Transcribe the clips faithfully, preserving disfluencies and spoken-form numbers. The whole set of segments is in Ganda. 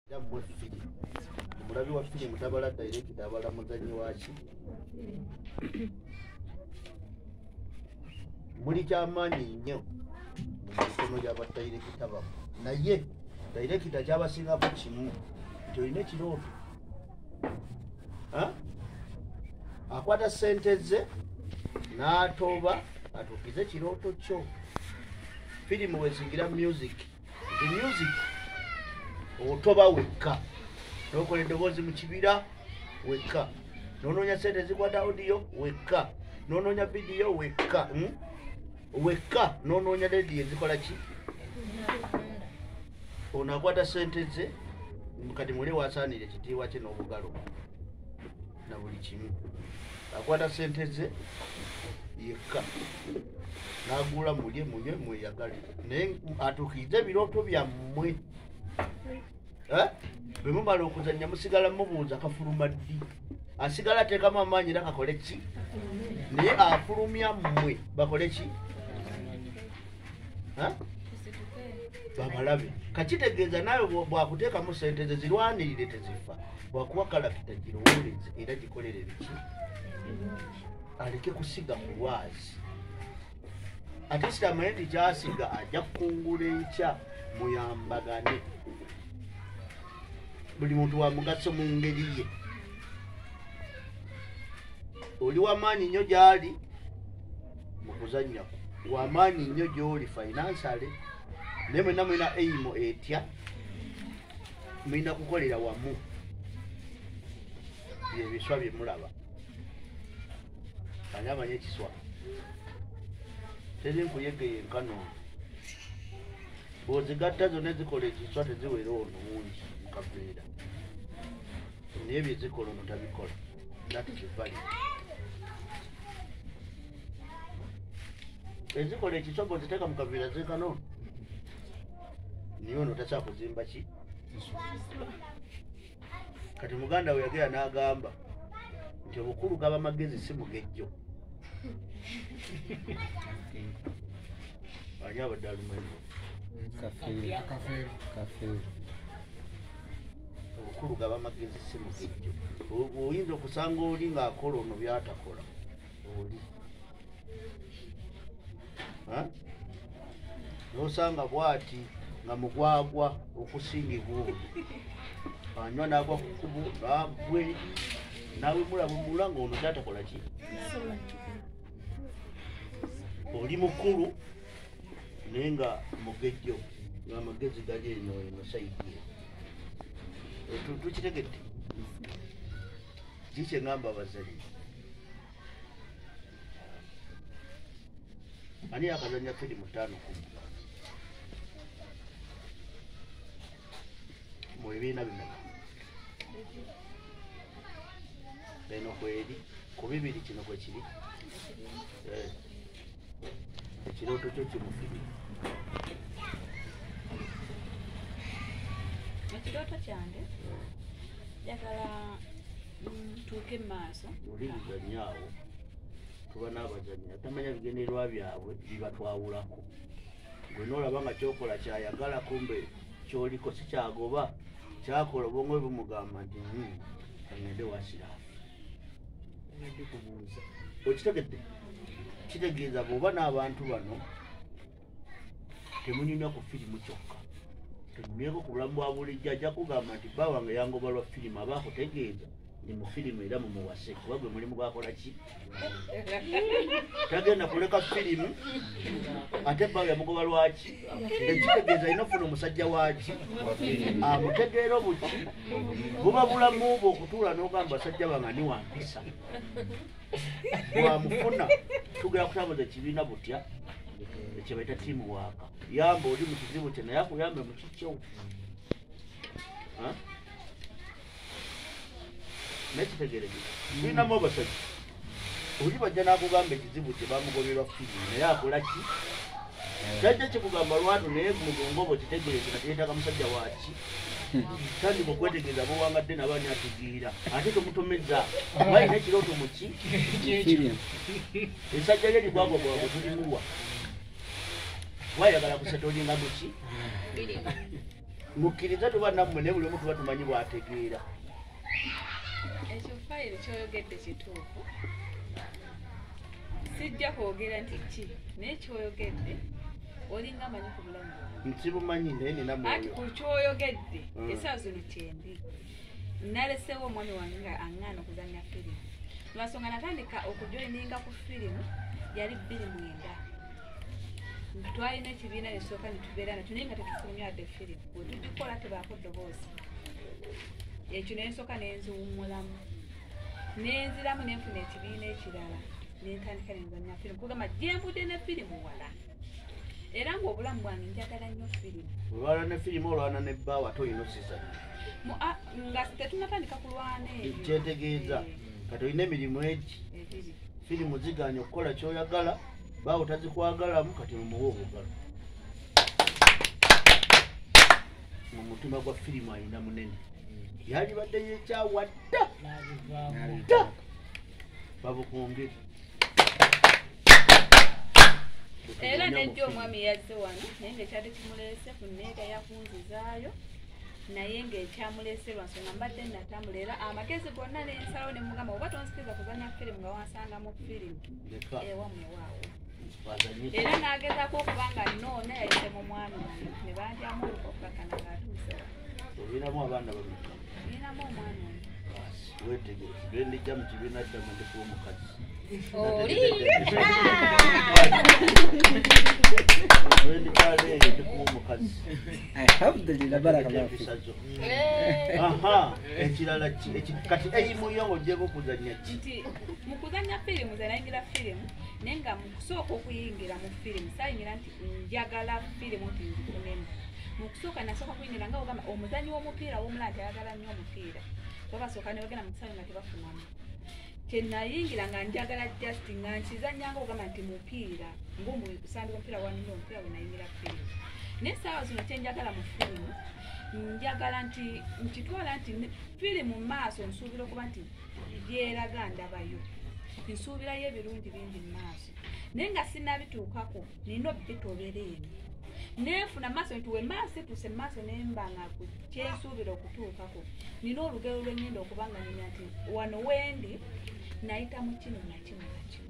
Jambo fili. Murabi wa fili mutabala direct dabala muzanyi wachi. Muri kyamani nnyo. Mukono jaba direct taba. Naye direct tajaba singa ku kimu. Nto ine kiroto. Ha? Akwata senteze n'atoba atukize kiroto kyo. Filimu wezingira music. The music otoba weka. Nokole ndogozi mu kibira weka. Nononya sente zikwata audio weka. Nononya video weka. Hmm? Weka nononya radio zikola ki? Onakwata sente ze mukati mule wasanire kitiwa kye n'obugalo. Na buli kimu. Akwata sente ze yeka. Nagula mulye munye mweyagale. Ne atukize biroto bya mmwe. Eh? Bemumala okuzanya musigala mubuuza kafuluma ddi. Asigala tekama amanyi nakakole ki? Naye afulumya mmwe bakole ki? Ha? Babalabe. Kakitegeeza nayo bwakuteeka mu sente ze zirwanirire tezifa. Bwakuwa kalakita girowooleze era gikolere biki? Aleke kusiga mu lwazi. Ate sitamanyeti kyasiga ajja kukungula enkya muyambagane. Buli muntu wa mugaso mu ngeri ye. Oli w'amaanyi nnyo gy'ali mu kuzannya. W'amaanyi nnyo gy'oli financially. Naye mwenna mulina aim etya. Mulina kukolera wamu. Bye biswa bye mulaba. Ani amanya ekiswa. Teri nkuyegeye nkano. Bw'ozigatta zonna ezikola ekiswa teziwera ono mungi mukaveera. Naye bye zikola ono tabikola. That is valid. Ezikola ekiswa bw'oziteeka mukaveera zeekano. Niyo ono takyakuzimba ki? Kati muganda we yagera n'agamba nti obukulu gaba magezi si mugejjo. Ani abadde alumanyi? Kafeero. Kafeero. Kafeero. Obukulu gaba magezi si mugejjo. Oyinza okusanga oli ng'akola ono byatakola. Oli. Ha? N'osanga bw'ati nga mugwagwa okusingibwa oli. Anywa n'agwa ku kkubo n'agwe nawe mulaba mulanga ono kyatakola ki? Oli mukulu naye nga mugejjo ng'amagezi gali eno eno sayidi ye. Tukitegedde? Kiki kye ngamba abazanyi? Ani yakazanya firimu ttaano kumu? Mu bibiina bimeka? Eno kweri ku bibiri kino kwe kiri? Ekirooto kyo kimufiri. Ekirooto kyange njagala ntuuke mu maaso. Oli buzannyawo tuba n'abazannyi atamanya bigendererwa byabwe bibatwawulako. Gwe n'olaba nga kyokola kyayagala kumbe kyoliko si kyagoba kyakola obwongo bumugamba nti kangende wasiraafu. Ngende kubuuza. Okitegedde? Kitegeeza bw'oba n'abantu bano temunyumya ku firimu kyokka. Temunyumyeko ku bulamu bwa bulijjo ajja kugamba nti bba wange yangoba lwa firimu aba akutegeeza ni mu firimu era mumuwase kuba gwe mulimu gwakola ki? Tagenda kuleka firimu ate bba yamugoba lwaki? Ekitegeeza alina ofuna omusajja waaki? Amutegeera obuki? Buba bulamu bwe okutuula n'ogamba basajja bange ani wampisa. Bwamufuna tugera kutambuza ekibiina butya ekye bayita tiimu waaka. Yamba oli mu kizibu kye naye akuyambe mu kikyo. Naye kitegeerege tulinamu abasajja oli bajja n'akugamba ekizibu kye bamugoberwa firimu naye akola ki? Tajja kikugamba lwatu naye mugongo bwe kitegeereze nga teyeetaaga musajja waaki? Tandika okwetegeeza bowangadde n'abaani atugiira ate tomutomeza balina ekirooto mu ki? Esajja lye ligwagwa bwabwe tulimuwa. Wayagala kusetolinga mu ki? mukkiriza tuba nammwe naye buli omu tuba tumanyi bw'ategeera. Ekyo fayiro kyoyogedde kituufu. Sijja kwogera nti ki naye kyoyogedde olinga amanyi ku bulamu bwange. Nsibumanyi naye nina Ati mwoyo. ku kyoyogedde essaawa zino kyendi naleseewo omwami wange nga aŋŋaana okuzannya firimu. Lwansonga natandika okujoyininga ku firimu yali bbiri mwenda. Twalina ekibiina ne tusooka ne tubeera nakyo naye nga tetufulumya wadde firimu. Bwe tugikola tebaako ddoboozi. Ekyo ne nsooka ne nziwummulamu. Ne nziramu ne nfuna ekibiina ekirala. Ne ntandika ne nzannya firimu. Kugamba gye nvudde ne firimu wala. Era ng'obulamu bwange njagala nnyo firimu. Olwana ne firimu olwana ne bbaawa ate olina osizannya. Nga tetunnatandika kulwana ebyo. Kyetegeeza kati olina emirimu egi. Firimu ziganya okukola ky'oyagala baawo tazikwagalamu kati mumuwe obugalo. Mu mutima gwa firimu alina munene. Yalibadde yekyawa dda dda babukumbye. Era nejja omwami yazze wano naye ng'ekyadde kimuleese ku nneega yakunzizaayo naye ng'ekyamuleese lwansonga mbadde natambula era amagezi gonna n'ensalawo ne mugamba oba tonsikiriza kuzannya firimu nga wansanga mu firimu ewammwe waawo. Era n'agezaako okuba nga nnoona yayise mu mwami wange ne bandyamu olukokakana ng'atuuse wano. Olinamu abaana bameka? Ninamu omwana oyo. Weetegereze bwe ndijja mu kibiina ddamu ndikuwa omukazi. Oli Wendikale eyo ndikuwa omukazi. Alhamdulillah barakallahu fik. Aha, ekirala kati eyimu yo ng'ogyeko okuzannya ki? nti mu kuzannya firimu ze nayingira firimu naye nga mu kusooka okuyingira mu firimu saayingira nti njagala firimu nti nzifunemu. Mu kusooka nasooka kuyingira nga ogamba omuzanyi w'omupiira w'omulala nti ayagala nnyo omupiira babasooka ne bagenda mu kisaawe nga tebafunamu. Kye nayingira nga njagala just nga nkizannya nga ogamba nti mupiira ng'omusandi w'omupiira wannyina omupiira we nayingira firimu. Naye essaawa zino kye njagala mu firimu njagala nti nkitwala nti firimu mu maaso nsuubira okuba nti byeraga ndabayo nsuubirayo ebirungi bingi mu maaso naye nga sinnabituukako nina obitobera eno neefuna maaso nti we maaso etuuse mu maaso nemba nga kyensuubira okutuukako nina olugero lwengenda okuba nga nina nti wano wendi nayita mu kino nakino nakino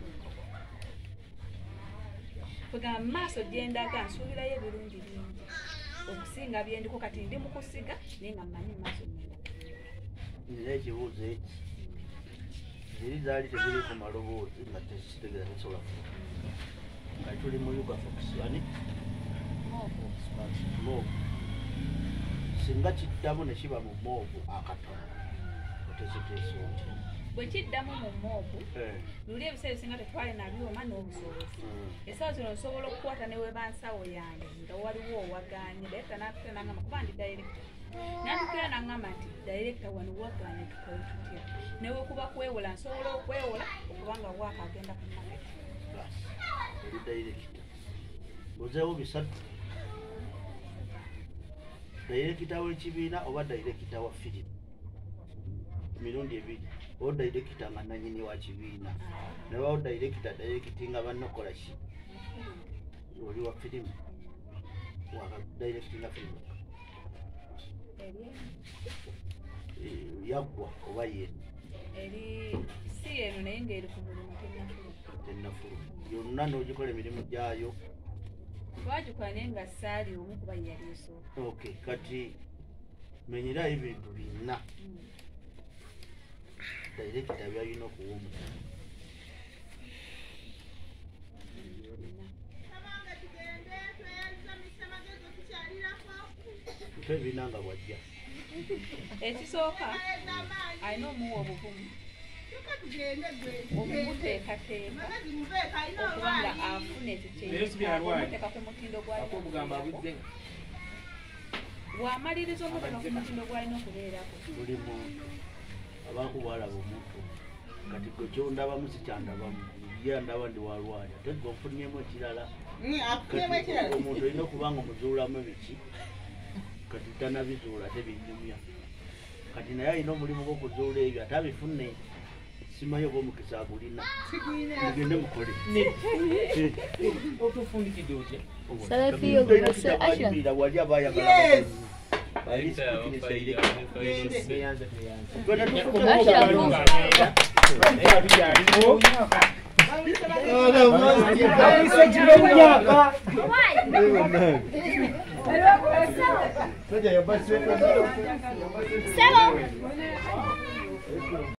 kwegamba mu maaso gyendaga nsuubirayo ebirungi bingi okusinga byendiko kati ndi mu kusiga naye nga mmanyi mu maaso ngenda Nina ekibuuzo eki ziri zaali teziriko maloboozi nga tekitegeeza tesobola nga tuli mu Yuga Fox ani moovu singa kiddamu ne kiba mu moovu akatono oteziteesa otya? bwe kiddamu mu moovu luli ebiseera ebisinga tetwali nabyoma n'obusobozi essaawa zino nsobola okukwata ne webansawo yange nga waliwo owaganye dayirekita n'atukira n'aŋŋamba kuba ndi dayirekita n'atukira n'aŋŋamba nti dayirekita wano waganye tukole tutya newe kuba kwewola nsobola okwewola okubanga waaka agenda ku maketi. Oli dayirekita ozeewo bisatu dayirekita w'ekibiina oba dayirekita wa firimu mirundi ebiri oba dayirekita nga nanyini wa kibiina nebawo dayirekita dayirekiti nga bannakola ki oli wa firimu waka dayirekiti nga firimu yaggwa oba yenu eri si eno naye ng'eri ku mulimu tennafulu tennafulu yonna n'ogikola emirimu gyayo twagikola naye nga saali omu kuba yali esooka. Okay, kati menyerayo ebintu bina dayirekita byalina okuwa omutima twebina nga bwajja ekisooka alina omuwa obuvumu okumuteekateeka okuba nga afuna ekikyeomuteeka ku mutindo gwali bw'amaliriza omuteno ku mutindo gwalina okubeerako buli muntu abaku bwalaba omuntu kati gwe kyondabamu sikyandabamu ye ndaba ndi walwanya ate gwe ofunnyemu ekirala omuntu olina okuba nga omuzuulamu biki kati tanabizuula ate binyumya kati naye alina omulimu gw'okuzuula ebyo ate abifunne simanyi oba omukisa agulina mugende mukole otufundikidde otya Salafiyo gose ashira. Wali abayagala. Yes. Seven.